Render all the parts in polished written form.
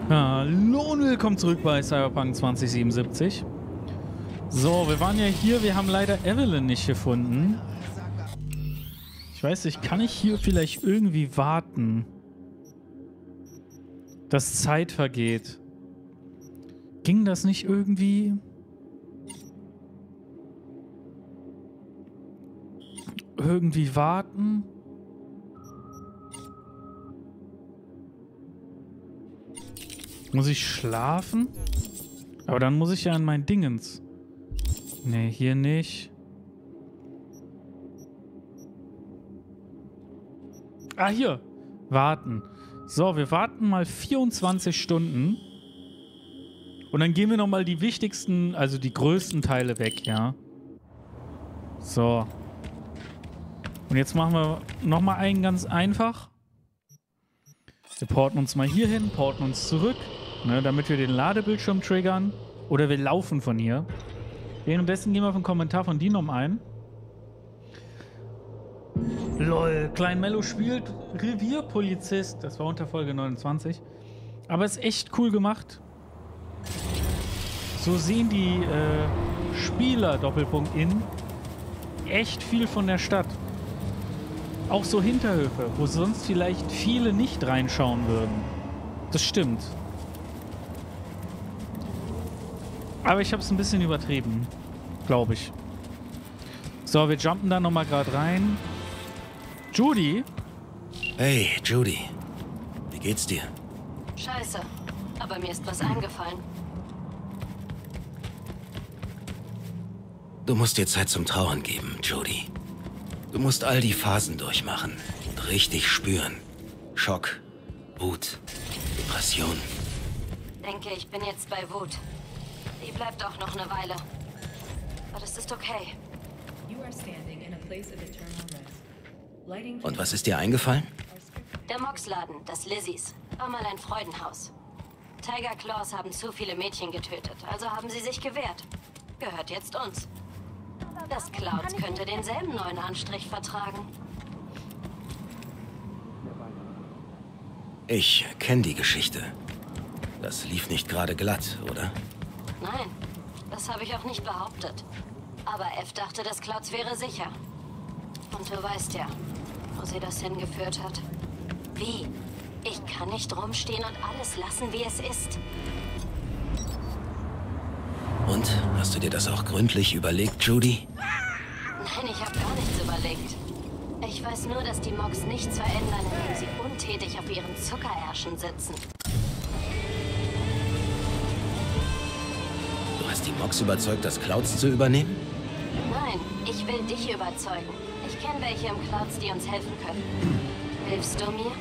Hallo und willkommen zurück bei Cyberpunk 2077. So, wir waren ja hier, wir haben leider Evelyn nicht gefunden. Ich weiß nicht, kann ich hier vielleicht irgendwie warten, dass Zeit vergeht? Ging das nicht irgendwie? Irgendwie warten? Muss ich schlafen? Aber dann muss ich ja an mein Dingens. Nee, hier nicht. Ah, hier. Warten. So, wir warten mal 24 Stunden. Und dann gehen wir nochmal die wichtigsten, also die größten Teile weg, ja. So. Und jetzt machen wir nochmal einen ganz einfach. Wir porten uns mal hier hin, porten uns zurück, ne, damit wir den Ladebildschirm triggern. Oder wir laufen von hier. Währenddessen gehen wir auf einen Kommentar von Dinom ein. Lol, Klein Mello spielt Revierpolizist. Das war unter Folge 29. Aber ist echt cool gemacht. So sehen die Spieler, Doppelpunkt in, echt viel von der Stadt. Auch so Hinterhöfe, wo sonst vielleicht viele nicht reinschauen würden. Das stimmt. Aber ich habe es ein bisschen übertrieben, glaube ich. So, wir jumpen da nochmal gerade rein. Judy? Hey, Judy. Wie geht's dir? Scheiße, aber mir ist was eingefallen. Du musst dir Zeit zum Trauern geben, Judy. Du musst all die Phasen durchmachen und richtig spüren. Schock, Wut, Depression. Denke, ich bin jetzt bei Wut. Die bleibt auch noch eine Weile. Aber das ist okay. Und was ist dir eingefallen? Der Moxladen, das Lizzies, war mal ein Freudenhaus. Tiger Claws haben zu viele Mädchen getötet, also haben sie sich gewehrt. Gehört jetzt uns. Das Clouds könnte denselben neuen Anstrich vertragen. Ich kenne die Geschichte. Das lief nicht gerade glatt, oder? Nein, das habe ich auch nicht behauptet. Aber F dachte, das Clouds wäre sicher. Und du weißt ja, wo sie das hingeführt hat. Wie? Ich kann nicht rumstehen und alles lassen, wie es ist. Und? Hast du dir das auch gründlich überlegt, Judy? Nein, ich habe gar nichts überlegt. Ich weiß nur, dass die Mox nichts verändern, indem sie untätig auf ihren Zuckerärschen sitzen. Du hast die Mox überzeugt, das Clouds zu übernehmen? Nein, ich will dich überzeugen. Ich kenne welche im Clouds, die uns helfen können. Hilfst du mir?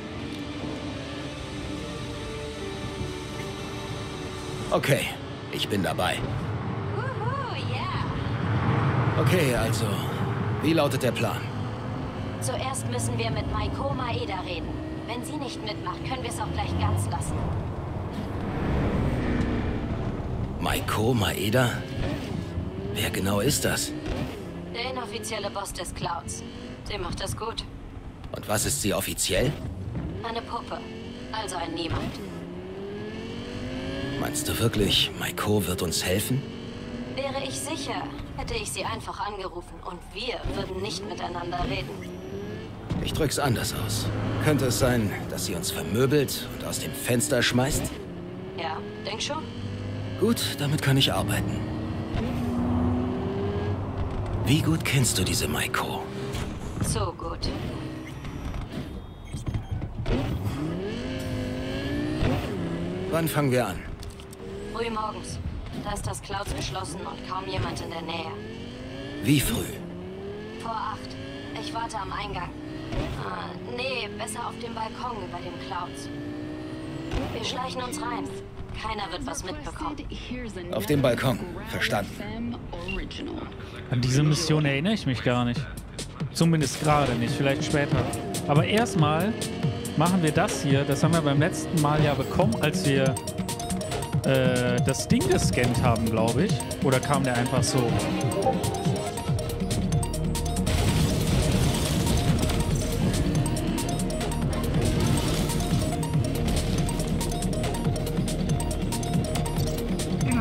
Okay, ich bin dabei. Yeah. Okay, also, wie lautet der Plan? Zuerst müssen wir mit Maiko Maeda reden. Wenn sie nicht mitmacht, können wir es auch gleich ganz lassen. Maiko Maeda? Wer genau ist das? Der inoffizielle Boss des Clouds. Sie macht das gut. Und was ist sie offiziell? Eine Puppe. Also ein Niemand. Meinst du wirklich, Maiko wird uns helfen? Wäre ich sicher, hätte ich sie einfach angerufen und wir würden nicht miteinander reden. Ich drück's anders aus. Könnte es sein, dass sie uns vermöbelt und aus dem Fenster schmeißt? Ja, denk schon. Gut, damit kann ich arbeiten. Wie gut kennst du diese Maiko? So gut. Wann fangen wir an? Früh morgens. Da ist das Clouds geschlossen und kaum jemand in der Nähe. Wie früh? Vor 8. Ich warte am Eingang. Nee, besser auf dem Balkon über dem Clouds. Wir schleichen uns rein. Keiner wird was mitbekommen. Auf dem Balkon. Verstanden. An diese Mission erinnere ich mich gar nicht. Zumindest gerade nicht, vielleicht später. Aber erstmal machen wir das hier. Das haben wir beim letzten Mal ja bekommen, als wir das Ding gescannt haben, glaube ich. Oder kam der einfach so?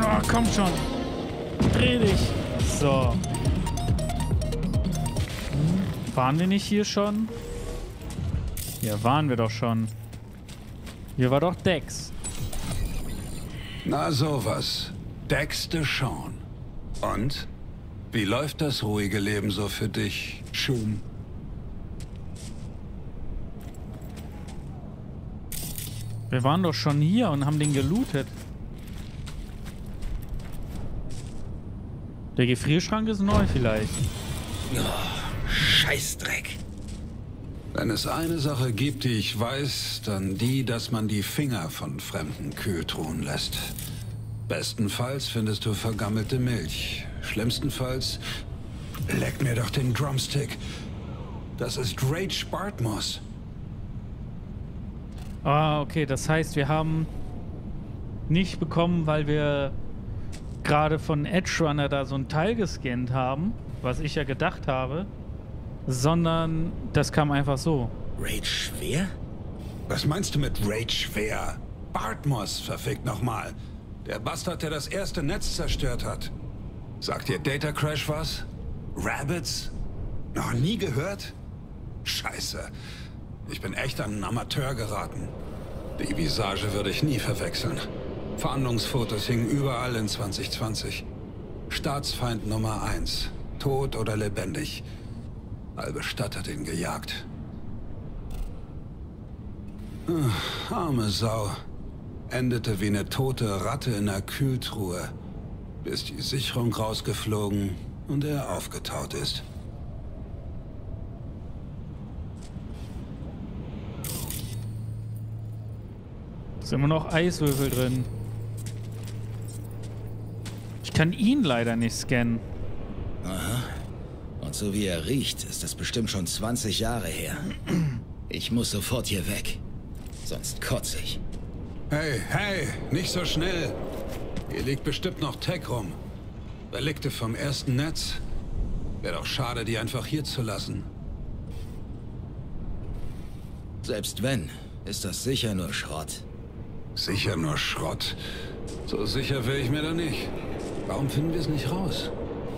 Oh, komm schon. Dreh dich. So. Waren wir nicht hier schon? Hier waren wir doch schon. Hier war doch Dex. Na sowas. Dex DeShawn. Und? Wie läuft das ruhige Leben so für dich, Schum? Wir waren doch schon hier und haben den gelootet. Der Gefrierschrank ist neu vielleicht. Oh, Scheißdreck. Wenn es eine Sache gibt, die ich weiß, dann die, dass man die Finger von fremden Kühltruhen lässt. Bestenfalls findest du vergammelte Milch. Schlimmstenfalls... Leck mir doch den Drumstick. Das ist Rage Bartmoss. Ah, okay. Das heißt, wir haben nicht bekommen, weil wir gerade von Edge Runner da so ein Teil gescannt haben, was ich ja gedacht habe, sondern das kam einfach so. Rage schwer? Was meinst du mit Rage schwer? Bartmoss, verfickt nochmal. Der Bastard, der das erste Netz zerstört hat. Sagt dir Data Crash was? Rabbits? Noch nie gehört? Scheiße. Ich bin echt an einen Amateur geraten. Die Visage würde ich nie verwechseln. Fahndungsfotos hingen überall in 2020. Staatsfeind Nummer 1. Tot oder lebendig. Halbe Stadt hat ihn gejagt. Arme Sau. Endete wie eine tote Ratte in einer Kühltruhe. Bis die Sicherung rausgeflogen und er aufgetaut ist. Ist immer noch Eiswürfel drin. Ich kann ihn leider nicht scannen. Aha. Und so wie er riecht, ist das bestimmt schon 20 Jahre her. Ich muss sofort hier weg. Sonst kotze ich. Hey, hey, nicht so schnell. Hier liegt bestimmt noch Tech rum. Relikte vom ersten Netz. Wäre doch schade, die einfach hier zu lassen. Selbst wenn, ist das sicher nur Schrott. Sicher nur Schrott. So sicher wäre ich mir da nicht. Warum finden wir es nicht raus?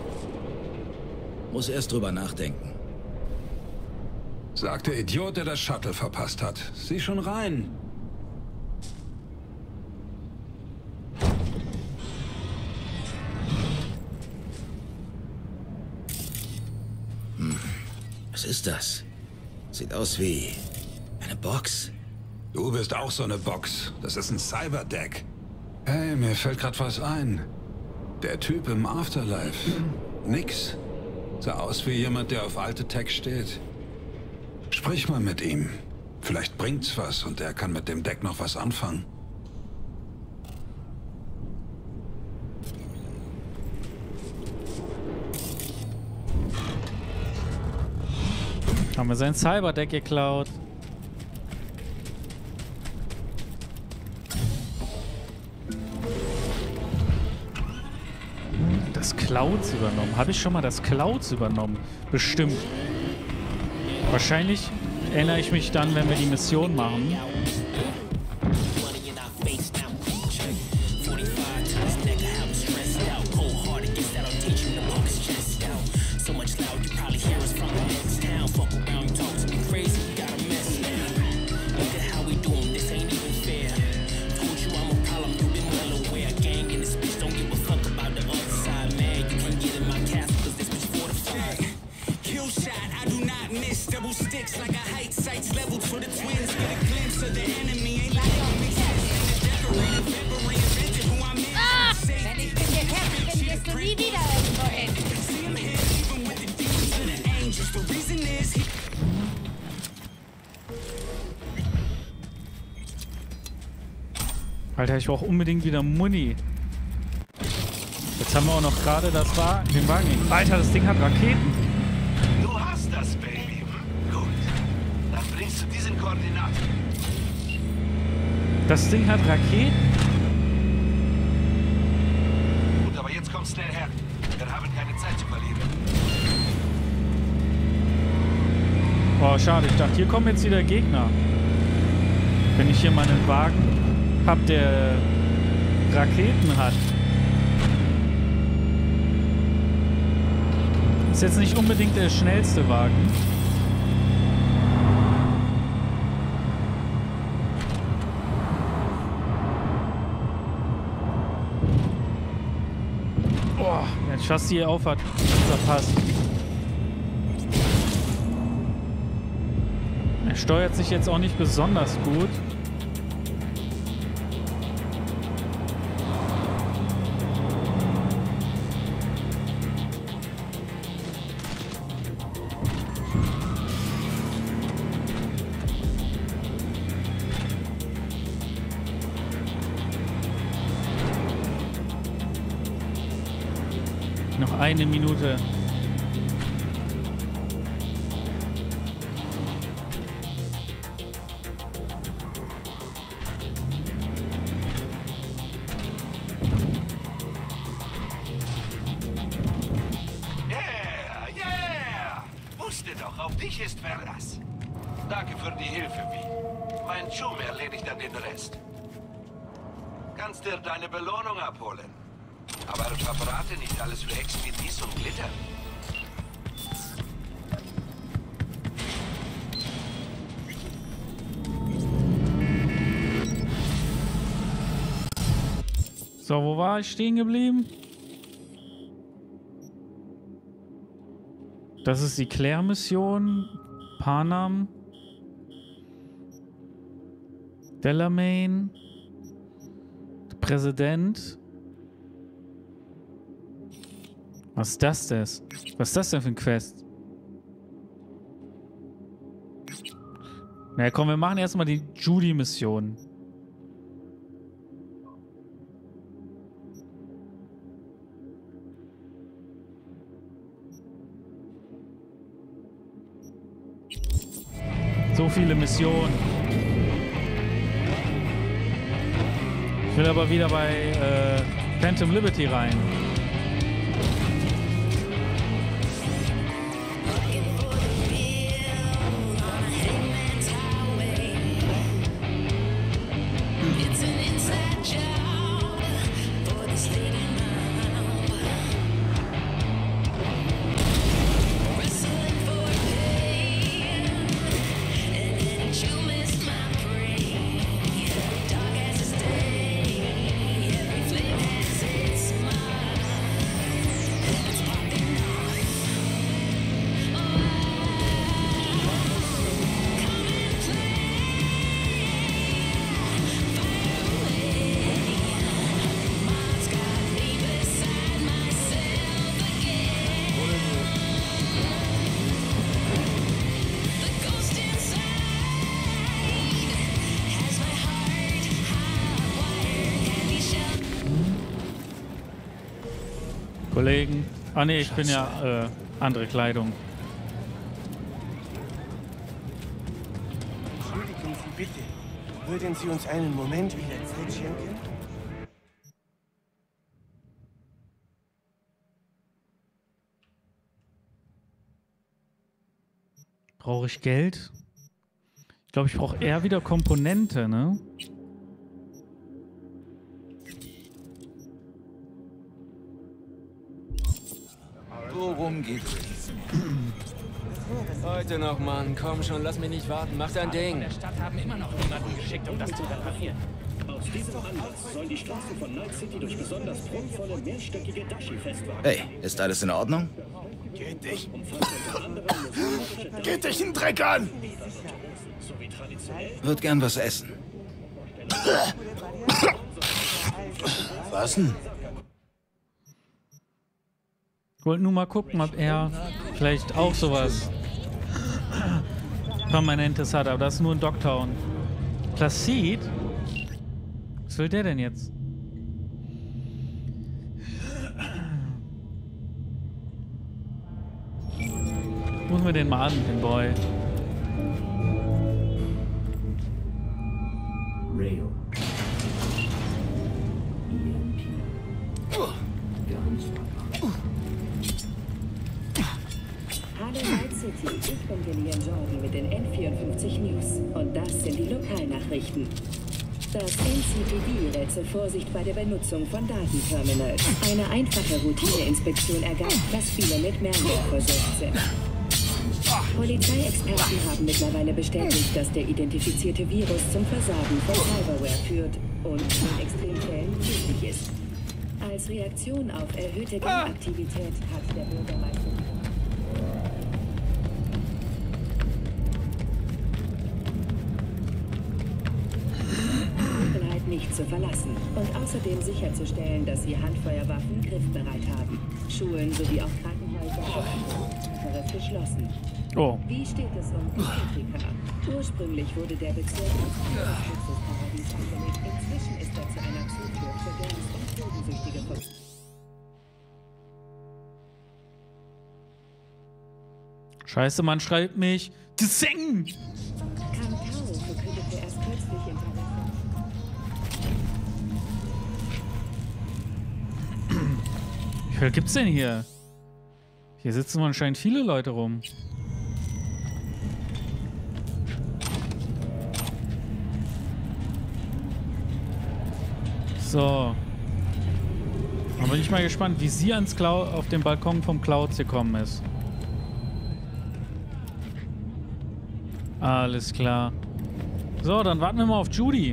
Muss erst drüber nachdenken. Sagt der Idiot, der das Shuttle verpasst hat. Sieh schon rein. Was ist das? Sieht aus wie eine Box. Du bist auch so eine Box. Das ist ein Cyberdeck. Hey, mir fällt gerade was ein. Der Typ im Afterlife. Nix. Sah aus wie jemand, der auf alte Tech steht. Sprich mal mit ihm. Vielleicht bringt's was und er kann mit dem Deck noch was anfangen. Haben wir sein Cyberdeck geklaut. Das Clouds übernommen. Habe ich schon mal das Clouds übernommen? Bestimmt. Wahrscheinlich erinnere ich mich dann, wenn wir die Mission machen. Alter, ich brauche unbedingt wieder Muni. Jetzt haben wir auch noch gerade den Wagen. Alter, das Ding hat Raketen. Du hast das, Baby. Gut. Dann bringst du diesen Koordinaten. Das Ding hat Raketen? Gut, aber jetzt komm schnell her. Wir haben keine Zeit zu verlieren. Oh, schade. Ich dachte, hier kommen jetzt wieder Gegner. Wenn ich hier meinen Wagen hab, der Raketen hat. Ist jetzt nicht unbedingt der schnellste Wagen. Boah, wenn das Chassis hier auf hat, verpasst. Er steuert sich jetzt auch nicht besonders gut. Noch eine Minute. Yeah! Wusste doch, auf dich ist Verlass. Danke für die Hilfe, Vi. Mein Chum erledigt dann den Rest. Kannst dir deine Belohnung abholen. Aber verbrate nicht alles für Expedis und Glitter. So, wo war ich stehen geblieben? Das ist die Claire-Mission. Panam. Delamain. Präsident. Was ist das denn? Was ist das denn für ein Quest? Na ja, komm, wir machen erstmal die Judy-Mission. So viele Missionen. Ich will aber wieder bei Phantom Liberty rein. Kollegen. Ah ne, ich bin ja andere Kleidung. Entschuldigen Sie bitte. Würden Sie uns einen Moment wieder Zeit schenken? Brauche ich Geld? Ich glaube, ich brauche eher wieder Komponente, ne? Worum geht's? Heute noch, Mann. Komm schon, lass mich nicht warten. Mach dein Ding. In der Stadt haben immer noch niemanden geschickt, um das zu reparieren. Aus diesem Anlass sollen die Straßen von Night City durch besonders prunkvolle, mehrstöckige Dashi-Festwagen. Hey, ist alles in Ordnung? Geht dich. Geht dich einen Dreck an! Würd gern was essen. Was denn? Ich wollte nur mal gucken, ob er vielleicht auch sowas Permanentes hat, aber das ist nur ein Dogtown. Placid? Was will der denn jetzt? Rufen wir den mal an, den Boy. Rail. EMP. Hallo Night City, ich bin Gillian Jordan mit den N54 News. Und das sind die Lokalnachrichten. Das NCPD rät zur Vorsicht bei der Benutzung von Datenterminals. Eine einfache Routineinspektion ergab, dass viele mit Malware versorgt sind. Polizeiexperten haben mittlerweile bestätigt, dass der identifizierte Virus zum Versagen von Cyberware führt und in Extremfällen tödlich ist. Als Reaktion auf erhöhte Gangaktivität hat der Bürgermeister nicht zu verlassen und außerdem sicherzustellen, dass sie Handfeuerwaffen griffbereit haben. Schulen sowie auch Krankenhäuser sind geschlossen. Oh. Wie steht es um Afrika? Ursprünglich wurde der Bezirk als Luxusparadies angelegt. Inzwischen ist er zu einer Zuflucht für Gangs und Drogensüchtige von. Scheiße, man schreibt mich. Geseng! Kantao verkündete erst kürzlich in Wie viel gibt's denn hier? Hier sitzen anscheinend viele Leute rum. So. Dann bin ich mal gespannt, wie sie auf den Balkon vom Clouds gekommen ist. Alles klar. So, dann warten wir mal auf Judy.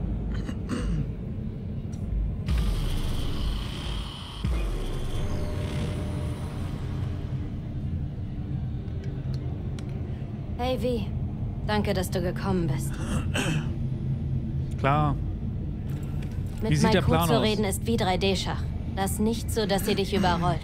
Hey, Vi. Danke, dass du gekommen bist. Klar. Mit Wie sieht der Plan Mike zu aus? reden ist wie 3D-Schach. Lass nicht zu, dass sie dich überrollt.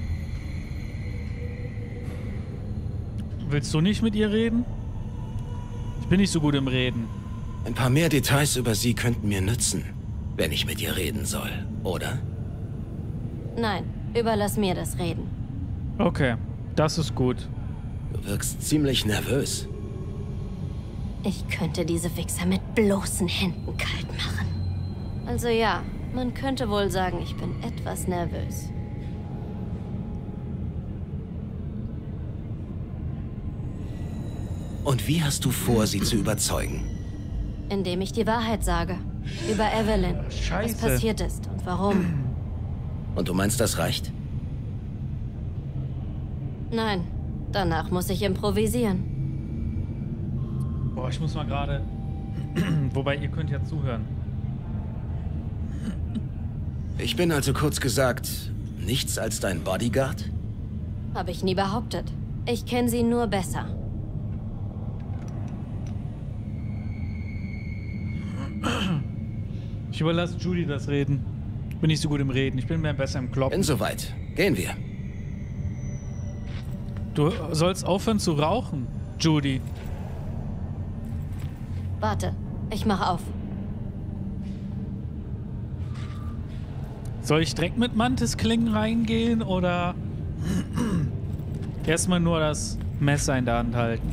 Willst du nicht mit ihr reden? Ich bin nicht so gut im Reden. Ein paar mehr Details über sie könnten mir nützen, wenn ich mit ihr reden soll, oder? Nein, überlass mir das Reden. Okay, das ist gut. Du wirkst ziemlich nervös. Ich könnte diese Wichser mit bloßen Händen kalt machen. Also ja, man könnte wohl sagen, ich bin etwas nervös. Und wie hast du vor, sie zu überzeugen? Indem ich die Wahrheit sage. Über Evelyn. Scheiße. Was passiert ist und warum. Und du meinst, das reicht? Nein, danach muss ich improvisieren. Boah, ich muss mal gerade... Wobei, ihr könnt ja zuhören. Ich bin also kurz gesagt nichts als dein Bodyguard? Habe ich nie behauptet. Ich kenne sie nur besser. Ich überlasse Judy das Reden. Ich bin nicht so gut im Reden. Ich bin mehr besser im Kloppen. Bin soweit. Gehen wir. Du sollst aufhören zu rauchen, Judy. Warte, ich mach auf. Soll ich direkt mit Mantisklingen reingehen oder erstmal nur das Messer in der Hand halten?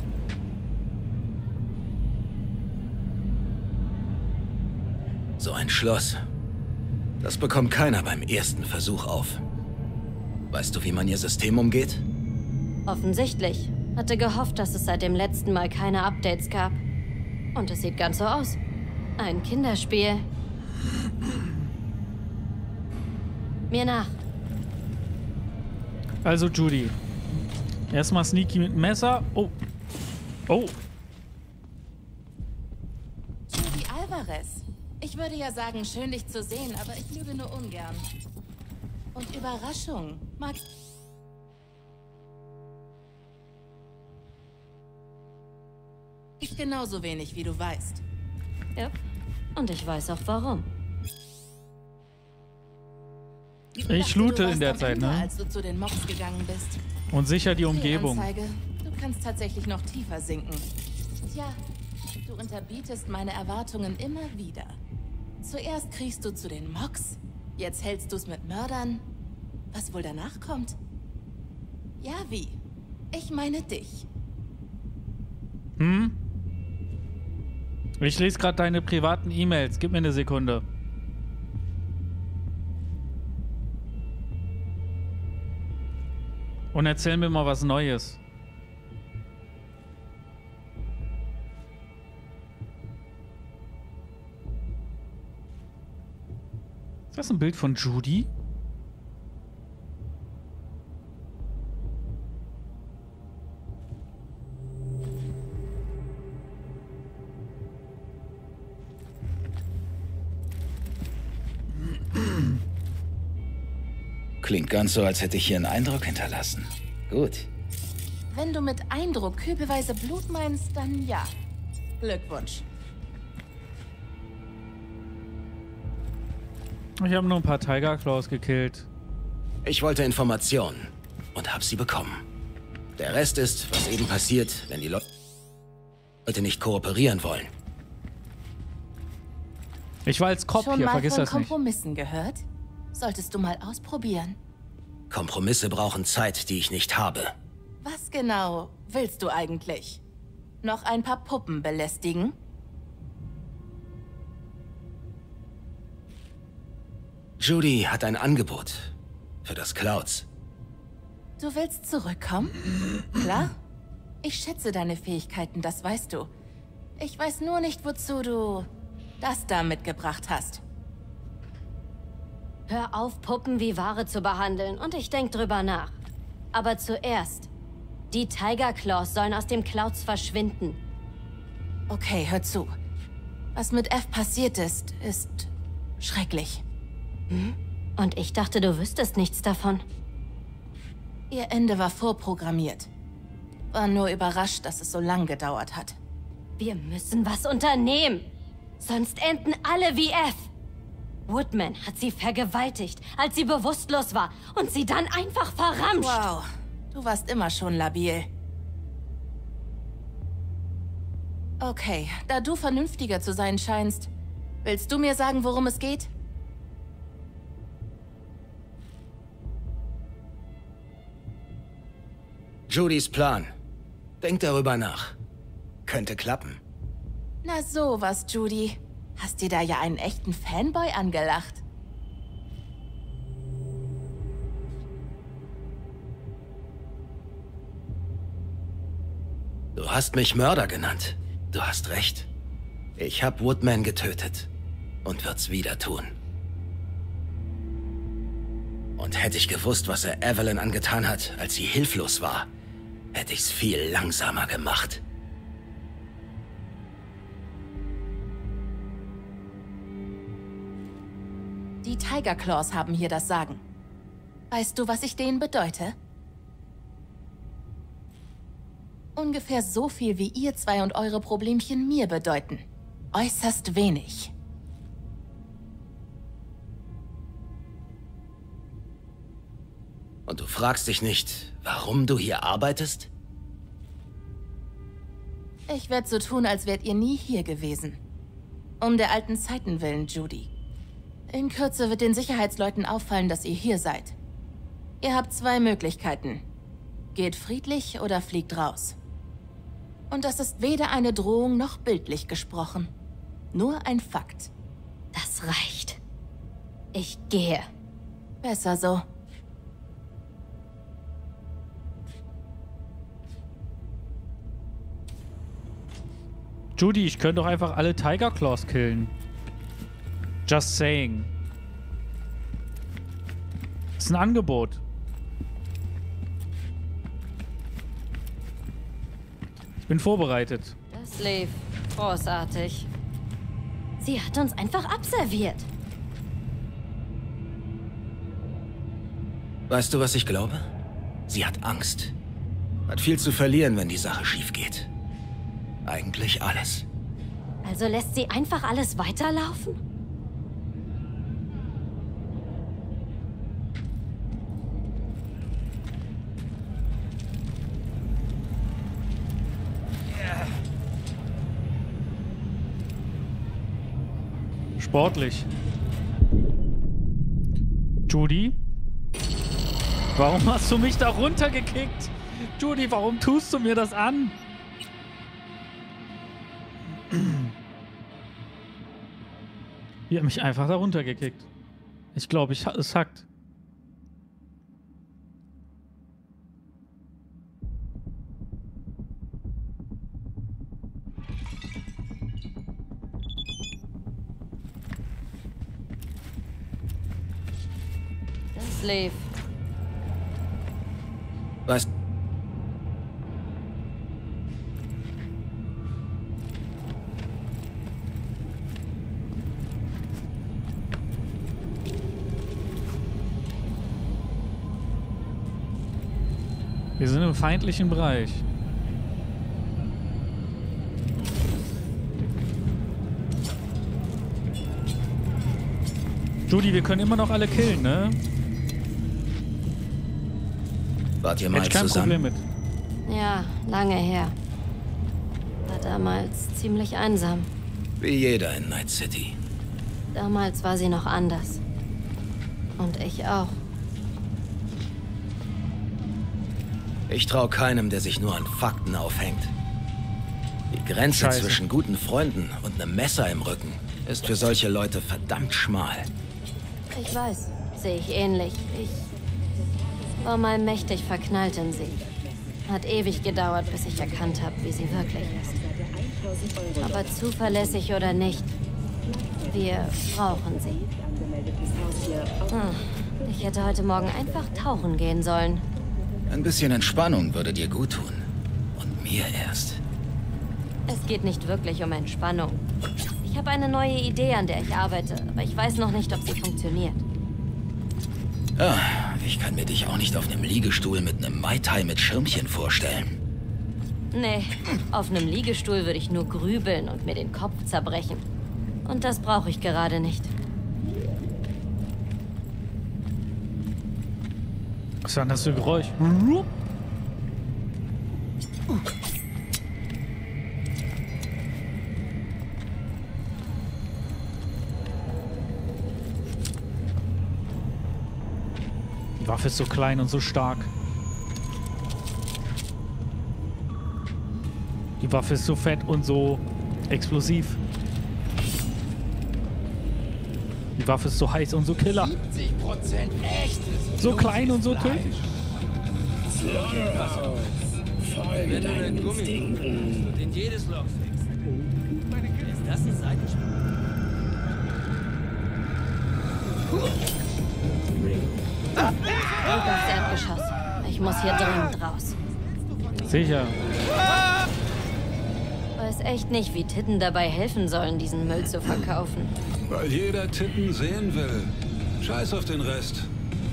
So ein Schloss. Das bekommt keiner beim ersten Versuch auf. Weißt du, wie man ihr System umgeht? Offensichtlich. Hatte gehofft, dass es seit dem letzten Mal keine Updates gab. Und es sieht ganz so aus. Ein Kinderspiel. Mir nach. Also Judy. Erstmal sneaky mit Messer. Oh. Oh. Judy Alvarez. Ich würde ja sagen, schön dich zu sehen, aber ich lüge nur ungern. Und Überraschung. Mag ich genauso wenig, wie du weißt. Ja. Und ich weiß auch warum. Ich loote in der Zeit, ne? Als du zu den Mobs gegangen bist. Und sicher die Umgebung. Anzeige. Du kannst tatsächlich noch tiefer sinken. Tja, du unterbietest meine Erwartungen immer wieder. Zuerst kriegst du zu den Mox, jetzt hältst du es mit Mördern. Was wohl danach kommt? Ja, wie? Ich meine dich. Hm? Ich lese gerade deine privaten E-Mails. Gib mir eine Sekunde. Und erzähl mir mal was Neues. Ist das ein Bild von Judy? Klingt ganz so, als hätte ich hier einen Eindruck hinterlassen. Gut. Wenn du mit Eindruck kübelweise Blut meinst, dann ja. Glückwunsch. Ich habe nur ein paar Tiger Claws gekillt. Ich wollte Informationen und habe sie bekommen. Der Rest ist, was eben passiert, wenn die Leute nicht kooperieren wollen. Ich war als Cop hier, vergiss das nicht. Schon mal von Kompromissen gehört? Solltest du mal ausprobieren. Kompromisse brauchen Zeit, die ich nicht habe. Was genau willst du eigentlich? Noch ein paar Puppen belästigen? Judy hat ein Angebot für das Clouds. Du willst zurückkommen? Klar? Ich schätze deine Fähigkeiten, das weißt du. Ich weiß nur nicht, wozu du das da mitgebracht hast. Hör auf, Puppen wie Ware zu behandeln und ich denk drüber nach. Aber zuerst, die Tiger Claws sollen aus dem Clouds verschwinden. Okay, hör zu. Was mit F passiert ist, ist schrecklich. Hm? Und ich dachte, du wüsstest nichts davon. Ihr Ende war vorprogrammiert. War nur überrascht, dass es so lang gedauert hat. Wir müssen was unternehmen. Sonst enden alle wie F. Woodman hat sie vergewaltigt, als sie bewusstlos war und sie dann einfach verramscht. Wow, du warst immer schon labil. Okay, da du vernünftiger zu sein scheinst, willst du mir sagen, worum es geht? Judys Plan. Denk darüber nach. Könnte klappen. Na sowas, Judy. Hast dir da ja einen echten Fanboy angelacht. Du hast mich Mörder genannt. Du hast recht. Ich hab Woodman getötet. Und wird's wieder tun. Und hätte ich gewusst, was er Evelyn angetan hat, als sie hilflos war, hätte ich's viel langsamer gemacht. Die Tiger Claws haben hier das Sagen. Weißt du, was ich denen bedeute? Ungefähr so viel, wie ihr zwei und eure Problemchen mir bedeuten. Äußerst wenig. Und du fragst dich nicht, warum du hier arbeitest? Ich werde so tun, als wärt ihr nie hier gewesen. Um der alten Zeiten willen, Judy. In Kürze wird den Sicherheitsleuten auffallen, dass ihr hier seid. Ihr habt zwei Möglichkeiten. Geht friedlich oder fliegt raus. Und das ist weder eine Drohung noch bildlich gesprochen. Nur ein Fakt. Das reicht. Ich gehe. Besser so. Judy, ich könnte doch einfach alle Tiger Claws killen. Just saying. Das ist ein Angebot. Ich bin vorbereitet. Das lief großartig. Sie hat uns einfach abserviert. Weißt du, was ich glaube? Sie hat Angst. Hat viel zu verlieren, wenn die Sache schief geht. Eigentlich alles. Also lässt sie einfach alles weiterlaufen? Sportlich. Judy? Warum hast du mich da runtergekickt? Judy, warum tust du mir das an? Die hat mich einfach da runtergekickt. Ich glaube, es hackt. lief? Was? Wir sind im feindlichen Bereich. Judy, wir können immer noch alle killen, ne? Wart ihr mal Hätte ich kein zusammen? Problem mit. Ja, lange her. War damals ziemlich einsam. Wie jeder in Night City. Damals war sie noch anders. Und ich auch. Ich traue keinem, der sich nur an Fakten aufhängt. Die Grenze Scheiße. zwischen guten Freunden und einem Messer im Rücken ist für solche Leute verdammt schmal. Ich weiß, sehe ich ähnlich. Ich war mal mächtig verknallt in sie. Hat ewig gedauert, bis ich erkannt habe, wie sie wirklich ist. Aber zuverlässig oder nicht, wir brauchen sie. Ich hätte heute Morgen einfach tauchen gehen sollen. Ein bisschen Entspannung würde dir gut tun. Und mir erst. Es geht nicht wirklich um Entspannung. Ich habe eine neue Idee, an der ich arbeite, aber ich weiß noch nicht, ob sie funktioniert. Ah, ich kann mir dich auch nicht auf einem Liegestuhl mit einem Mai Tai mit Schirmchen vorstellen. Nee, auf einem Liegestuhl würde ich nur grübeln und mir den Kopf zerbrechen. Und das brauche ich gerade nicht. Was war denn das für ein Geräusch? Die Waffe ist so klein und so stark. Die Waffe ist so fett und so explosiv. Die Waffe ist so heiß und so killer. 70% echtes. So klein und so killer. Wenn du einen Gummi und in jedes Loch fängst. Ist das ein Seitenspiel? Rück aufs Erdgeschoss. Ich muss hier dringend raus. Sicher. Weiß echt nicht, wie Titten dabei helfen sollen, diesen Müll zu verkaufen. Weil jeder Titten sehen will. Scheiß auf den Rest.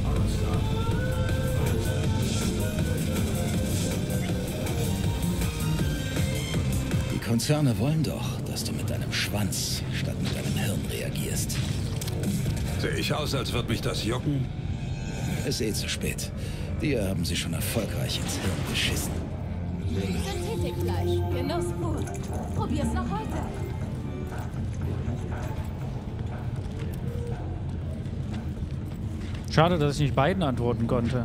Die Konzerne wollen doch, dass du mit deinem Schwanz statt mit deinem Hirn reagierst. Sehe ich aus, als würde mich das jucken? Ist eh zu spät. Dir haben sie schon erfolgreich ins Hirn geschissen. Synthetikfleisch, Genuss pur. Probier's noch heute. Schade, dass ich nicht beiden antworten konnte.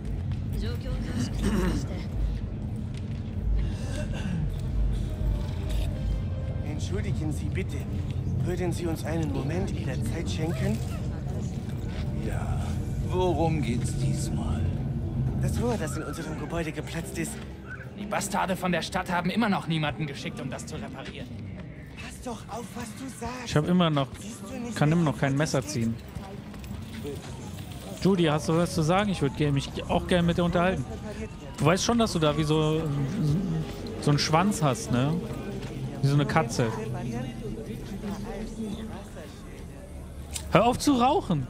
Entschuldigen Sie bitte. Würden Sie uns einen Moment Ihrer Zeit schenken? Ja. Worum geht's diesmal? Das Rohr, das in unserem Gebäude geplatzt ist. Die Bastarde von der Stadt haben immer noch niemanden geschickt, um das zu reparieren. Pass doch auf, was du sagst. Ich habe immer noch, kann immer noch kein Messer ziehen. Judy, hast du was zu sagen? Ich würde mich auch gerne mit dir unterhalten. Du weißt schon, dass du da wie so einen Schwanz hast, ne? Wie so eine Katze. Hör auf zu rauchen.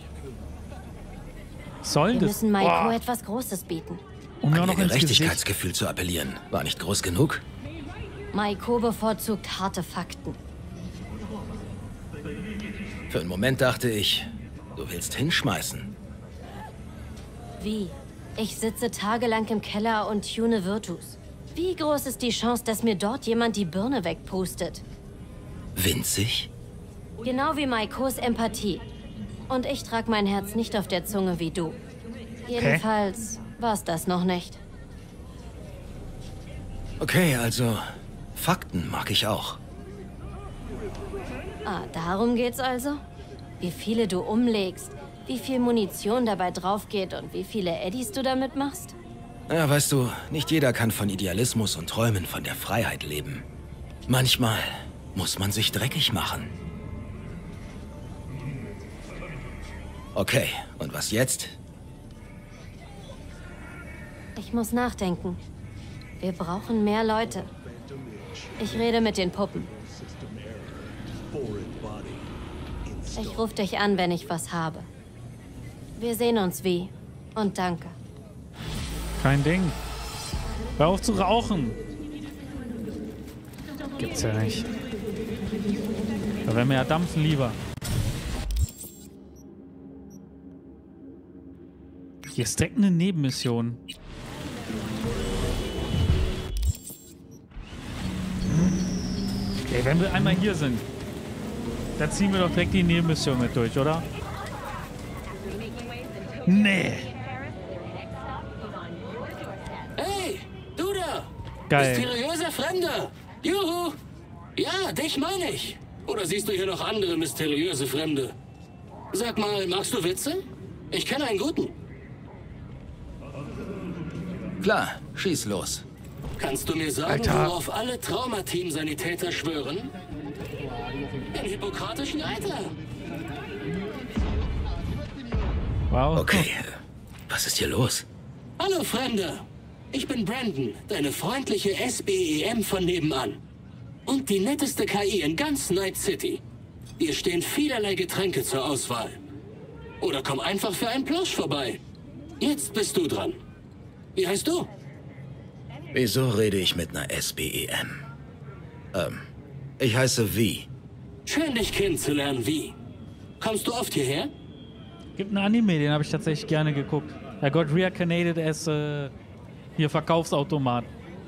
Soll Wir das? müssen Maiko etwas Großes bieten. Um mir auch An noch ihr ins Gesicht. Gerechtigkeitsgefühl zu appellieren, war nicht groß genug? Maiko bevorzugt harte Fakten. Für einen Moment dachte ich, du willst hinschmeißen. Wie? Ich sitze tagelang im Keller und tune Virtus. Wie groß ist die Chance, dass mir dort jemand die Birne wegpustet? Winzig? Genau wie Maikos Empathie. Und ich trage mein Herz nicht auf der Zunge wie du. Jedenfalls war's das noch nicht. Okay, also Fakten mag ich auch. Ah, darum geht's also? Wie viele du umlegst, wie viel Munition dabei drauf geht und wie viele Eddies du damit machst? Ja, weißt du, nicht jeder kann von Idealismus und Träumen von der Freiheit leben. Manchmal muss man sich dreckig machen. Okay, und was jetzt? Ich muss nachdenken. Wir brauchen mehr Leute. Ich rede mit den Puppen. Ich rufe dich an, wenn ich was habe. Wir sehen uns wie. Und danke. Kein Ding. Hör auf zu rauchen. Gibt's ja nicht. Da wären wir ja dampfen lieber. Hier ist direkt eine Nebenmission. Okay, wenn wir einmal hier sind, dann ziehen wir doch direkt die Nebenmission mit durch, oder? Nee. Hey, du da! Geil. Mysteriöser Fremder! Juhu! Ja, dich meine ich. Oder siehst du hier noch andere mysteriöse Fremde? Sag mal, magst du Witze? Ich kenne einen guten. Klar, schieß los. Kannst du mir sagen, Alter, worauf alle Traumateam-Sanitäter schwören? Den hippokratischen Eiter. Wow. Okay, was ist hier los? Hallo, Fremder. Ich bin Brandon, deine freundliche SBEM von nebenan. Und die netteste KI in ganz Night City. Hier stehen vielerlei Getränke zur Auswahl. Oder komm einfach für einen Plausch vorbei. Jetzt bist du dran. Wie heißt du? Wieso rede ich mit einer SBEM? Ich heiße V. Schön, dich kennenzulernen, wie. Kommst du oft hierher? Gibt einen Anime, den habe ich tatsächlich gerne geguckt. Er got reincarnated as hier Verkaufsautomat.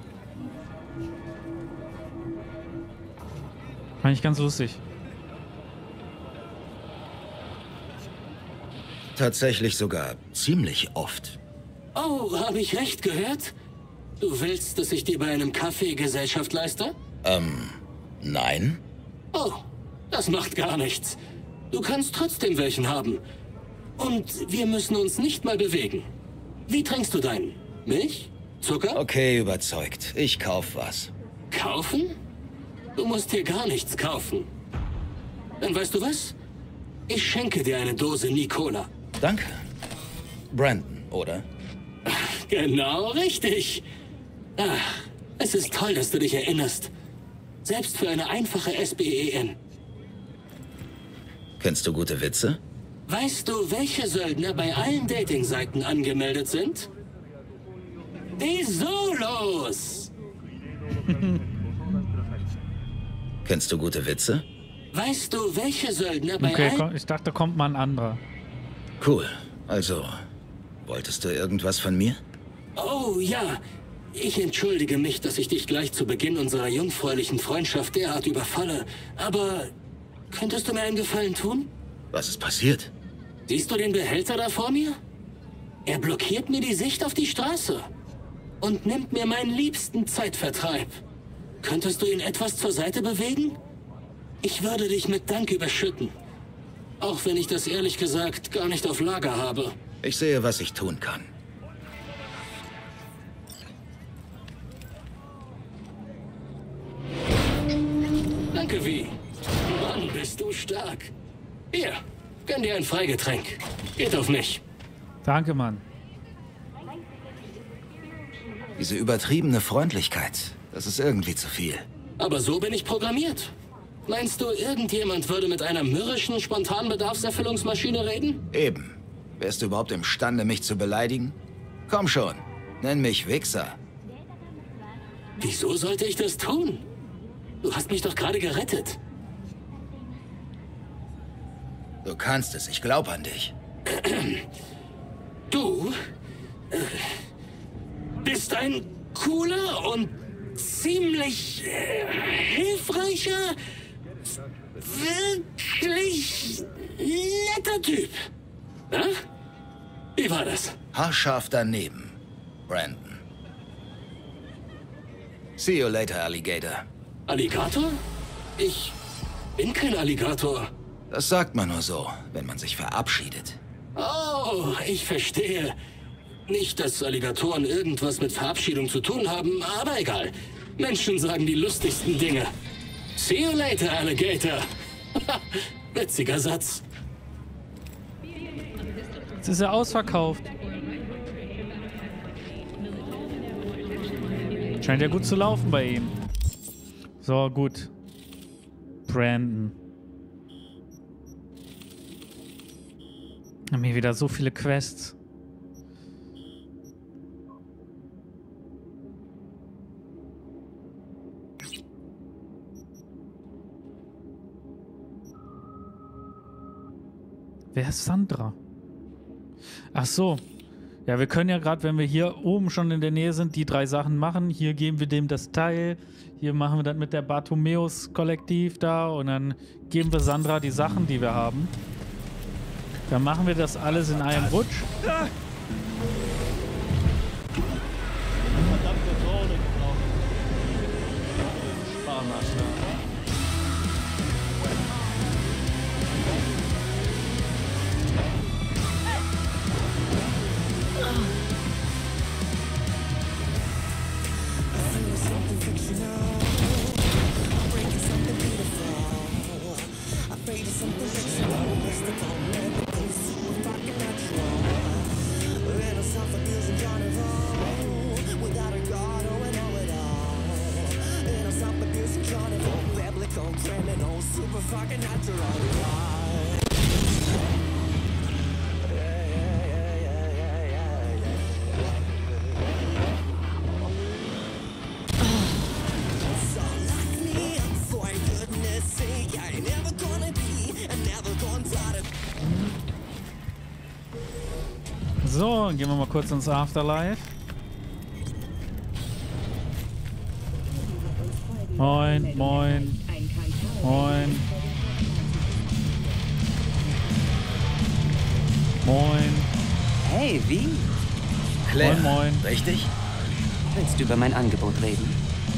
Fand ich ganz lustig. Tatsächlich sogar ziemlich oft. Oh, habe ich recht gehört? Du willst, dass ich dir bei einem Kaffee Gesellschaft leiste? Nein. Oh, das macht gar nichts. Du kannst trotzdem welchen haben. Und wir müssen uns nicht mal bewegen. Wie trinkst du deinen? Milch? Zucker? Okay, überzeugt. Ich kauf was. Kaufen? Du musst hier gar nichts kaufen. Dann weißt du was? Ich schenke dir eine Dose Nicola. Danke. Brandon, oder? Genau richtig. Ach, es ist toll, dass du dich erinnerst. Selbst für eine einfache SBEM. Kennst du gute Witze? Weißt du, welche Söldner bei allen Dating-Seiten angemeldet sind? Die Solos! Kennst du gute Witze? Weißt du, welche Söldner bei Okay, allen... komm, ich dachte, da kommt mal ein anderer. Cool. Also, wolltest du irgendwas von mir? Oh ja, ich entschuldige mich, dass ich dich gleich zu Beginn unserer jungfräulichen Freundschaft derart überfalle. Aber könntest du mir einen Gefallen tun? Was ist passiert? Siehst du den Behälter da vor mir? Er blockiert mir die Sicht auf die Straße und nimmt mir meinen liebsten Zeitvertreib. Könntest du ihn etwas zur Seite bewegen? Ich würde dich mit Dank überschütten. Auch wenn ich das ehrlich gesagt gar nicht auf Lager habe. Ich sehe, was ich tun kann. Danke, Vi. Mann, bist du stark. Hier, gönn dir ein Freigetränk. Geht auf mich. Danke, Mann. Diese übertriebene Freundlichkeit, das ist irgendwie zu viel. Aber so bin ich programmiert. Meinst du, irgendjemand würde mit einer mürrischen Spontanbedarfserfüllungsmaschine reden? Eben. Wärst du überhaupt imstande, mich zu beleidigen? Komm schon, nenn mich Wichser. Wieso sollte ich das tun? Du hast mich doch gerade gerettet. Du kannst es, ich glaub an dich. Du bist ein cooler und ziemlich hilfreicher, wirklich netter Typ. Ja? Wie war das? Haarscharf daneben, Brandon. See you later, Alligator. Alligator? Ich bin kein Alligator. Das sagt man nur so, wenn man sich verabschiedet. Oh, ich verstehe. Nicht, dass Alligatoren irgendwas mit Verabschiedung zu tun haben, aber egal. Menschen sagen die lustigsten Dinge. See you later, Alligator. Witziger Satz. Jetzt ist er ausverkauft. Scheint ja gut zu laufen bei ihm. So, gut. Brandon. Haben hier wieder so viele Quests. Wer ist Sandra? Ach so. Ja, wir können ja gerade, wenn wir hier oben schon in der Nähe sind, die 3 Sachen machen. Hier geben wir dem das Teil. Hier machen wir das mit der Bartomäus-Kollektiv da. Und dann geben wir Sandra die Sachen, die wir haben. Dann machen wir das alles in einem Rutsch. Verdammte Drohne gebraucht. Sparmaßnahmen. So, gehen wir mal kurz ins Afterlife. Moin, moin. Moin. Moin. Hey, wie? Claire, moin, moin. Richtig? Willst du über mein Angebot reden?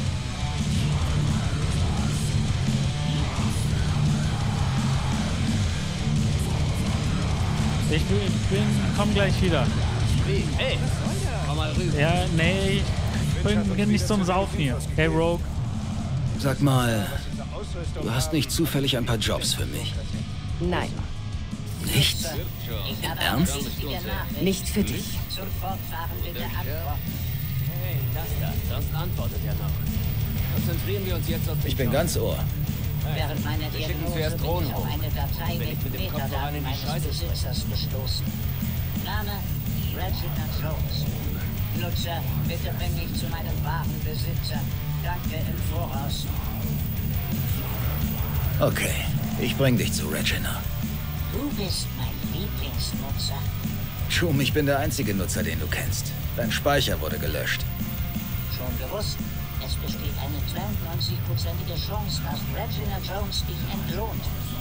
Komm gleich wieder. Hey, komm mal rüber. Ja, nee, ich bin nicht zum Saufen hier. Hey, Rogue. Sag mal, du hast nicht zufällig ein paar Jobs für mich? Nein. Nicht? Im Ernst? Nicht für dich. Hey, lass das, sonst antwortet er noch. Konzentrieren wir uns jetzt auf den Ich bin ganz Ohr. Während meiner Diagnose bin ich auf eine Datei mit Metadaten meines Besitzers gestoßen. Name: Reginald Jones. Nutzer: Bitte bring mich zu meinem wahren Besitzer. Danke im Voraus. Okay, ich bring dich zu Regina. Du bist mein Lieblingsnutzer. Schum, ich bin der einzige Nutzer, den du kennst. Dein Speicher wurde gelöscht. Schon gewusst? Es besteht eine 92%ige Chance, dass Reginald Jones dich entlohnt.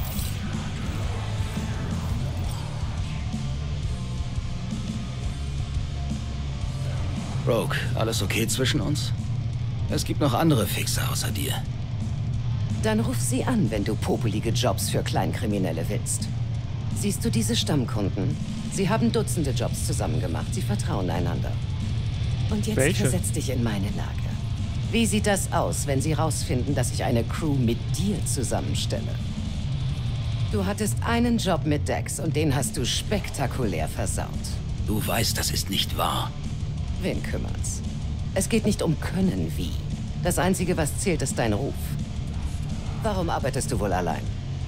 Rogue, alles okay zwischen uns? Es gibt noch andere Fixer außer dir. Dann ruf sie an, wenn du popelige Jobs für Kleinkriminelle willst. Siehst du diese Stammkunden? Sie haben Dutzende Jobs zusammen gemacht. Sie vertrauen einander. Und jetzt Welche? versetz dich in meine Lage. Wie sieht das aus, wenn sie rausfinden, dass ich eine Crew mit dir zusammenstelle? Du hattest einen Job mit Dex und den hast du spektakulär versaut. Du weißt, das ist nicht wahr. Wen kümmert's? Es geht nicht um Können wie. Das Einzige, was zählt, ist dein Ruf. Warum arbeitest du wohl allein?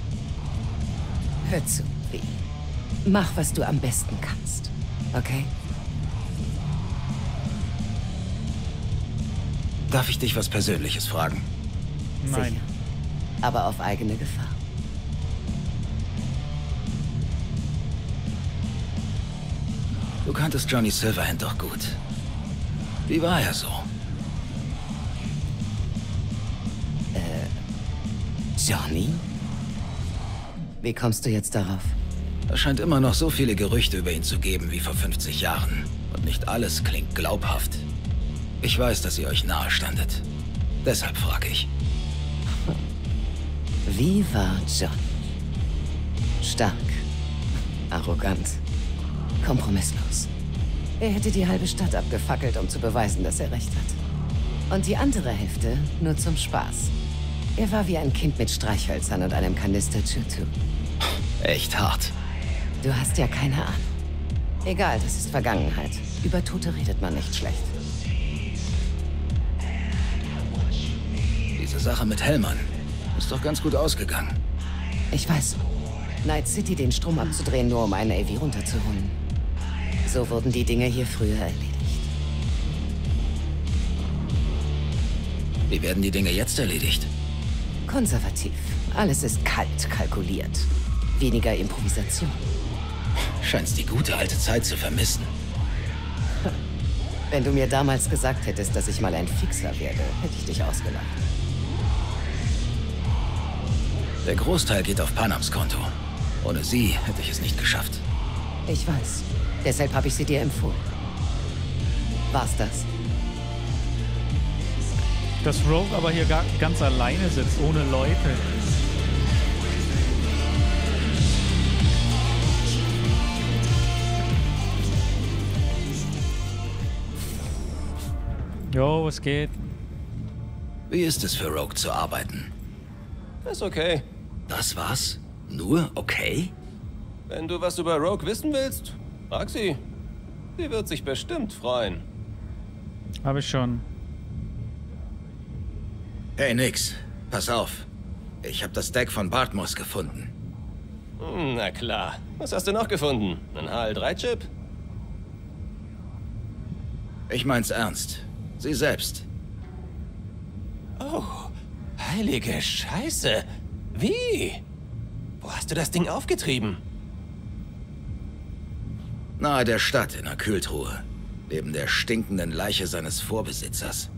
Hör zu, wie. Mach, was du am besten kannst. Okay? Darf ich dich was Persönliches fragen? Nein. Sicher. Aber auf eigene Gefahr. Du kanntest Johnny Silverhand doch gut. Wie war er so? Johnny? Wie kommst du jetzt darauf? Es scheint immer noch so viele Gerüchte über ihn zu geben wie vor 50 Jahren. Und nicht alles klingt glaubhaft. Ich weiß, dass ihr euch nahe standet. Deshalb frage ich. Wie war Johnny? Stark, arrogant, kompromisslos. Er hätte die halbe Stadt abgefackelt, um zu beweisen, dass er recht hat. Und die andere Hälfte nur zum Spaß. Er war wie ein Kind mit Streichhölzern und einem Kanister Tutu. Echt hart. Du hast ja keine Ahnung. Egal, das ist Vergangenheit. Über Tote redet man nicht schlecht. Diese Sache mit Hellmann ist doch ganz gut ausgegangen. Ich weiß. Night City den Strom abzudrehen, nur um einen AV runterzuholen. So wurden die Dinge hier früher erledigt. Wie werden die Dinge jetzt erledigt? Konservativ. Alles ist kalt kalkuliert. Weniger Improvisation. Scheinst die gute alte Zeit zu vermissen. Wenn du mir damals gesagt hättest, dass ich mal ein Fixer werde, hätte ich dich ausgelacht. Der Großteil geht auf Panams Konto. Ohne sie hätte ich es nicht geschafft. Ich weiß. Deshalb habe ich sie dir empfohlen. War's das? Dass Rogue aber hier ganz alleine sitzt, ohne Leute. Jo, was geht? Wie ist es für Rogue zu arbeiten? Ist okay. Das war's? Nur okay? Wenn du was über Rogue wissen willst, frag sie. Sie wird sich bestimmt freuen. Habe ich schon. Hey, Nix. Pass auf. Ich habe das Deck von Bartmoss gefunden. Na klar. Was hast du noch gefunden? Ein HL3-Chip? Ich mein's ernst. Sie selbst. Oh, heilige Scheiße. Wie? Wo hast du das Ding aufgetrieben? Nahe der Stadt in einer Kühltruhe. Neben der stinkenden Leiche seines Vorbesitzers.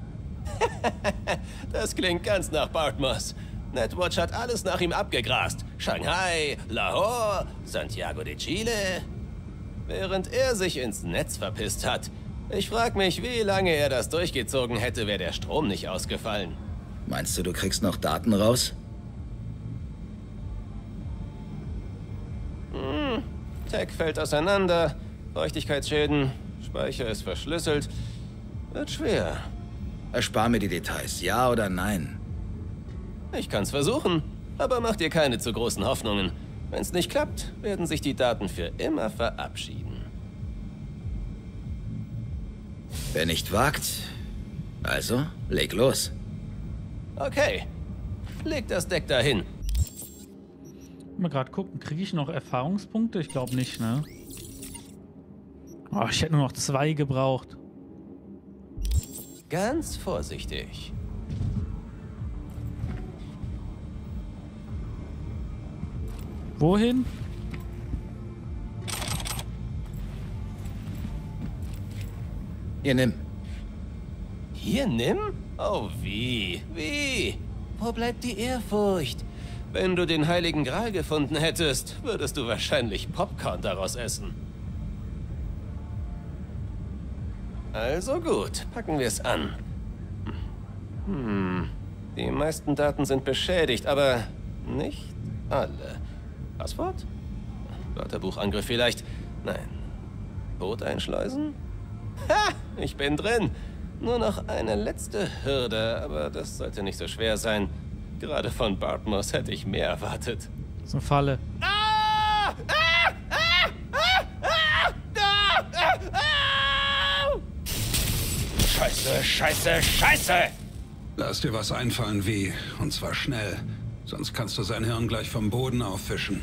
Das klingt ganz nach Bartmoss. Netwatch hat alles nach ihm abgegrast. Shanghai, Lahore, Santiago de Chile. Während er sich ins Netz verpisst hat. Ich frag mich, wie lange er das durchgezogen hätte, wäre der Strom nicht ausgefallen. Meinst du kriegst noch Daten raus? Tech fällt auseinander, Feuchtigkeitsschäden, Speicher ist verschlüsselt. Wird schwer. Erspar mir die Details, ja oder nein? Ich kann's versuchen, aber mach dir keine zu großen Hoffnungen. Wenn's nicht klappt, werden sich die Daten für immer verabschieden. Wer nicht wagt, also leg los. Okay, leg das Deck dahin. Mal gerade gucken, kriege ich noch Erfahrungspunkte? Ich glaube nicht, ne? Oh, ich hätte nur noch 2 gebraucht. Ganz vorsichtig. Wohin? Hier, nimm. Hier, nimm? Oh, wie? Wie? Wo bleibt die Ehrfurcht? Wenn du den Heiligen Gral gefunden hättest, würdest du wahrscheinlich Popcorn daraus essen. Also gut, packen wir es an. Die meisten Daten sind beschädigt, aber nicht alle. Passwort? Wörterbuchangriff vielleicht? Nein. Code einschleusen? Ha! Ich bin drin. Nur noch eine letzte Hürde, aber das sollte nicht so schwer sein. Gerade von Bartmoss hätte ich mehr erwartet. Das ist eine Falle. Scheiße, scheiße, scheiße! Lass dir was einfallen, wie. Und zwar schnell. Sonst kannst du sein Hirn gleich vom Boden auffischen.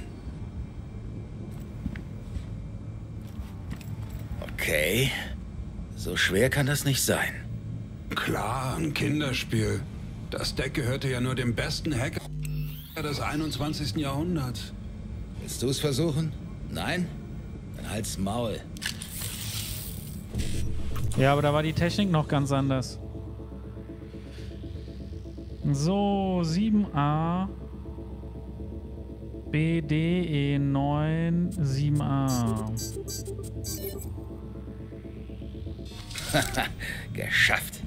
Okay. So schwer kann das nicht sein. Klar, ein Kinderspiel. Das Deck gehörte ja nur dem besten Hacker des 21. Jahrhunderts. Willst du es versuchen? Nein? Dann halt's Maul. Ja, aber da war die Technik noch ganz anders. So, 7a. BDE9 7a. Geschafft.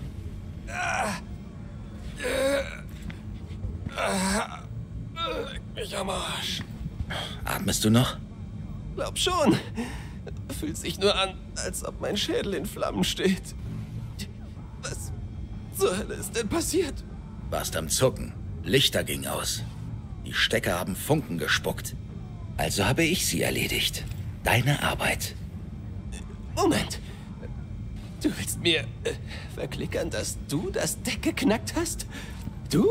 Mich am Arsch. Atmest du noch? Glaub schon. Fühlt sich nur an, als ob mein Schädel in Flammen steht. Was zur Hölle ist denn passiert? Warst am Zucken. Lichter ging aus. Die Stecker haben Funken gespuckt. Also habe ich sie erledigt. Deine Arbeit. Moment. Du willst mir verklickern, dass du das Deck geknackt hast? Du?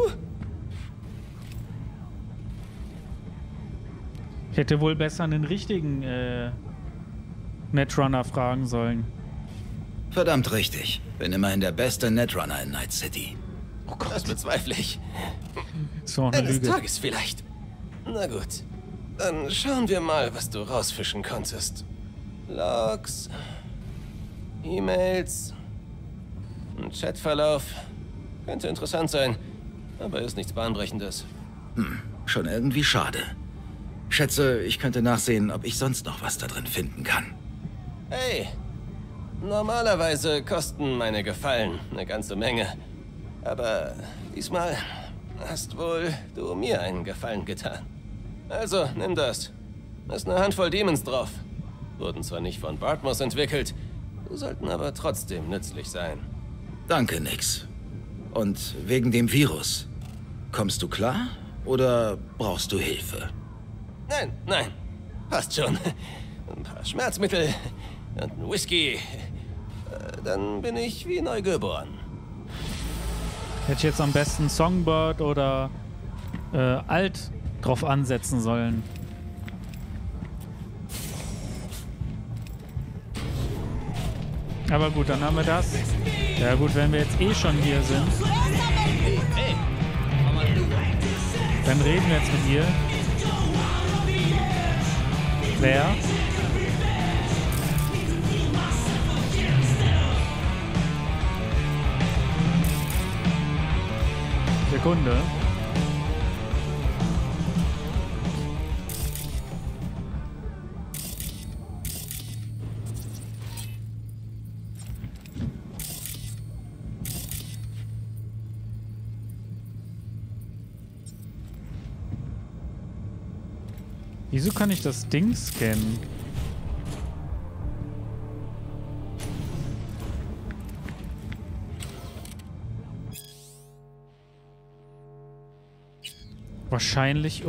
Ich hätte wohl besser einen richtigen Netrunner fragen sollen. Verdammt richtig. Bin immerhin der beste Netrunner in Night City. Oh Gott, das bezweifle ich. So eine Eines Lüge. Tages vielleicht. Na gut. Dann schauen wir mal, was du rausfischen konntest. Logs, E-Mails, ein Chatverlauf. Könnte interessant sein, aber ist nichts Bahnbrechendes. Schon irgendwie schade. Schätze, ich könnte nachsehen, ob ich sonst noch was da drin finden kann. Hey, normalerweise kosten meine Gefallen eine ganze Menge. Aber diesmal hast wohl du mir einen Gefallen getan. Also, nimm das. Da ist eine Handvoll Demons drauf. Wurden zwar nicht von Bartmoss entwickelt, sollten aber trotzdem nützlich sein. Danke, Nix. Und wegen dem Virus. Kommst du klar oder brauchst du Hilfe? Nein. Passt schon. Ein paar Schmerzmittel und ein Whisky. Dann bin ich wie neugeboren. Hätte ich jetzt am besten Songbird oder Alt drauf ansetzen sollen. Aber gut, dann haben wir das. Ja gut, wenn wir jetzt eh schon hier sind, dann reden wir jetzt mit ihr. Wer? Sekunde. Wieso kann ich das Ding scannen? Wahrscheinlich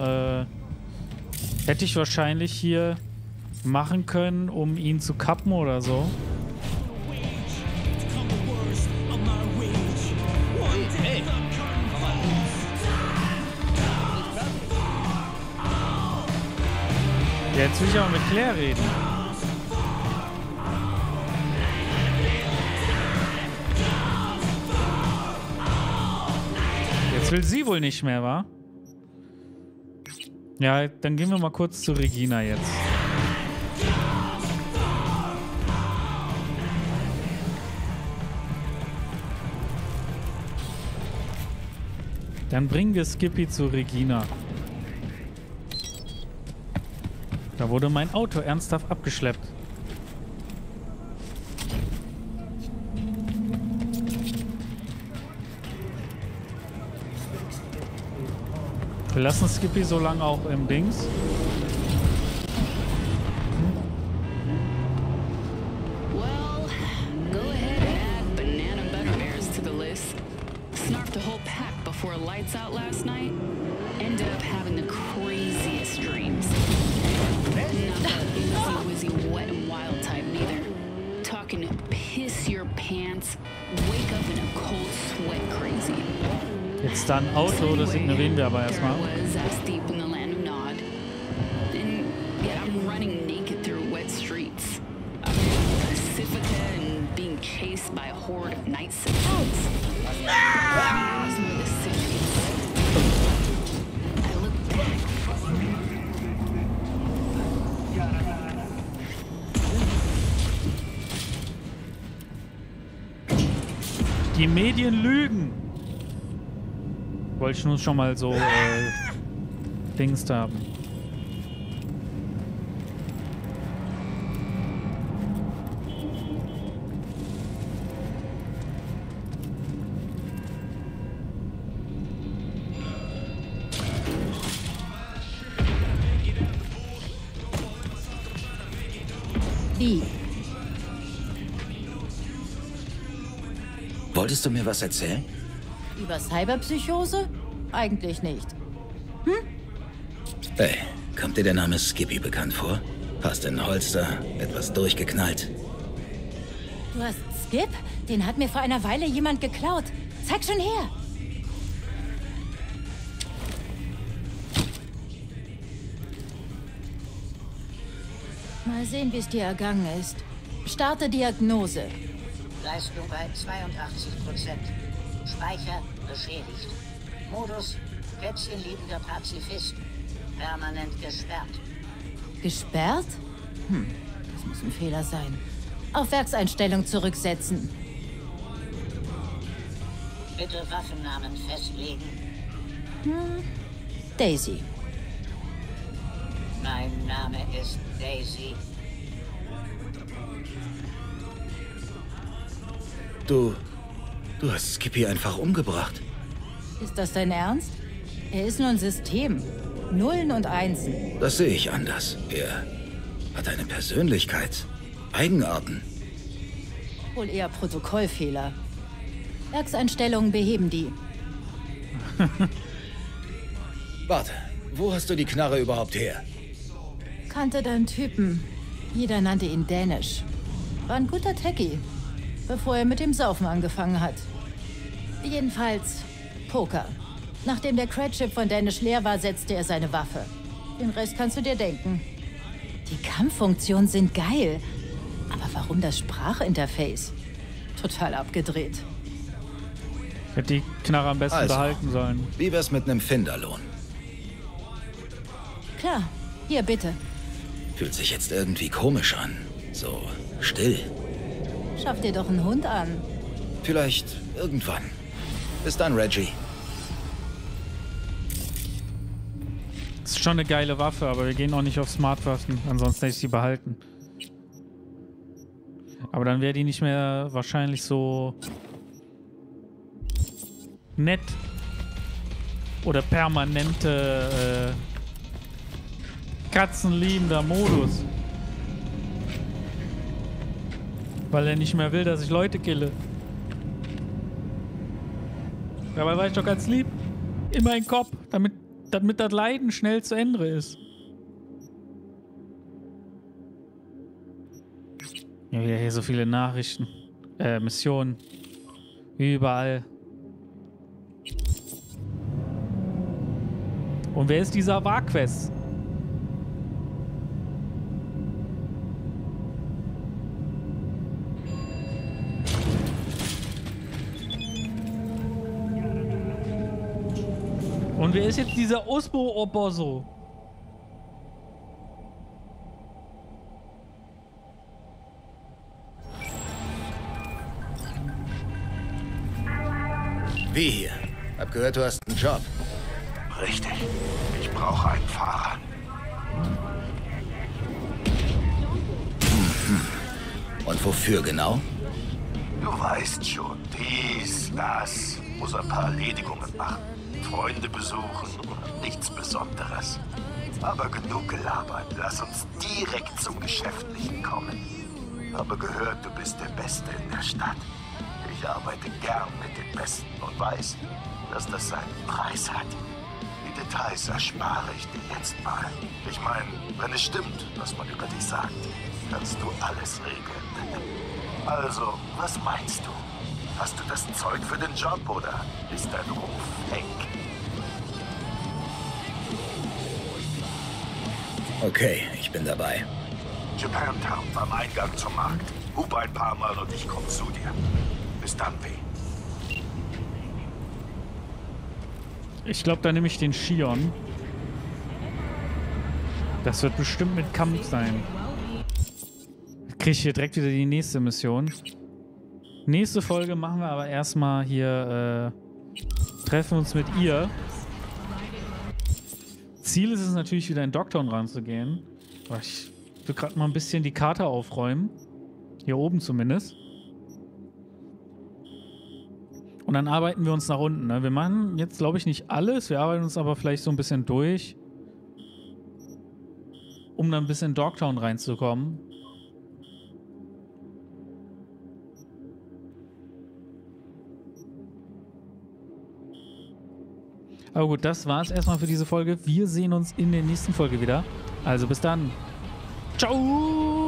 hätte ich wahrscheinlich hier machen können, um ihn zu kappen oder so. Ja, jetzt will ich aber mit Claire reden. Jetzt will sie wohl nicht mehr, wa? Ja, dann gehen wir mal kurz zu Regina jetzt. Dann bringen wir Skippy zu Regina. Da wurde mein Auto ernsthaft abgeschleppt. Wir lassen Skippy so lange auch im Dings. Well, go ahead and add banana bugbears to the list. Snarfed a whole pack before lights out last night. Ended up having the craziest dreams. Not the easy, wet and wild type neither. Talking piss your pants, wake up in a cold sweat crazy. Jetzt da ein Auto, das ignorieren wir aber erstmal. Die Medien lügen. Wollte ich nur schon mal so Dings haben. Wie? Wolltest du mir was erzählen? Über Cyberpsychose? Eigentlich nicht. Hey, kommt dir der Name Skippy bekannt vor? Passt in ein Holster, etwas durchgeknallt. Du hast Skip? Den hat mir vor einer Weile jemand geklaut. Zeig schon her. Mal sehen, wie es dir ergangen ist. Starte Diagnose. Leistung bei 82%. Speicher beschädigt. Modus kätzchenliebender Pazifist. Permanent gesperrt. Gesperrt? Das muss ein Fehler sein. Auf Werkseinstellung zurücksetzen. Bitte Waffennamen festlegen. Daisy. Mein Name ist Daisy. Du hast Skippy einfach umgebracht. Ist das dein Ernst? Er ist nur ein System. Nullen und Einsen. Das sehe ich anders. Er hat eine Persönlichkeit. Eigenarten. Wohl eher Protokollfehler. Werkseinstellungen beheben die. Warte, wo hast du die Knarre überhaupt her? Kannte deinen Typen. Jeder nannte ihn Danish. War ein guter Techie, bevor er mit dem Saufen angefangen hat. Jedenfalls Poker. Nachdem der Credchip von Danish leer war, setzte er seine Waffe. Den Rest kannst du dir denken. Die Kampffunktionen sind geil. Aber warum das Sprachinterface? Total abgedreht. Hätte die Knarre am besten behalten sollen. Wie wär's mit einem Finderlohn? Klar, hier bitte. Fühlt sich jetzt irgendwie komisch an. So still. Schaff dir doch einen Hund an. Vielleicht irgendwann. Bis dann, Reggie. Das ist schon eine geile Waffe, aber wir gehen auch nicht auf Smartwaffen. Ansonsten hätte ich sie behalten. Aber dann wäre die nicht mehr wahrscheinlich so nett oder permanente katzenliebender Modus. Weil er nicht mehr will, dass ich Leute kille. Dabei war ich doch ganz lieb. Immer in den Kopf, damit das Leiden schnell zu Ende ist. Ja, wieder hier so viele Nachrichten. Missionen. Überall. Und wer ist dieser Warquest? Und wer ist jetzt dieser Osbo-Oboso? Wie hier? Hab gehört, du hast einen Job. Richtig. Ich brauche einen Fahrer. Und wofür genau? Du weißt schon, dies, das. Muss ein paar Erledigungen machen. Freunde besuchen. Nichts Besonderes. Aber genug gelabert. Lass uns direkt zum Geschäftlichen kommen. Habe gehört, du bist der Beste in der Stadt. Ich arbeite gern mit den Besten und weiß, dass das seinen Preis hat. Die Details erspare ich dir jetzt mal. Ich meine, wenn es stimmt, was man über dich sagt, kannst du alles regeln. Also, was meinst du? Hast du das Zeug für den Job oder ist dein Ruf weg? Okay, ich bin dabei. Japantown am Eingang zum Markt. Hub ein paar Mal und ich komme zu dir. Bis dann, W. Ich glaube, da nehme ich den Shion. Das wird bestimmt mit Kampf sein. Kriege ich hier direkt wieder die nächste Mission. Nächste Folge machen wir aber erstmal hier, treffen uns mit ihr. Ziel ist es natürlich wieder in Dogtown ranzugehen. Aber ich will gerade mal ein bisschen die Karte aufräumen. Hier oben zumindest. Und dann arbeiten wir uns nach unten. Ne? Wir machen jetzt, glaube ich, nicht alles. Wir arbeiten uns aber vielleicht so ein bisschen durch. Um dann ein bisschen in Dogtown reinzukommen. Aber gut, das war es erstmal für diese Folge. Wir sehen uns in der nächsten Folge wieder. Also bis dann. Ciao!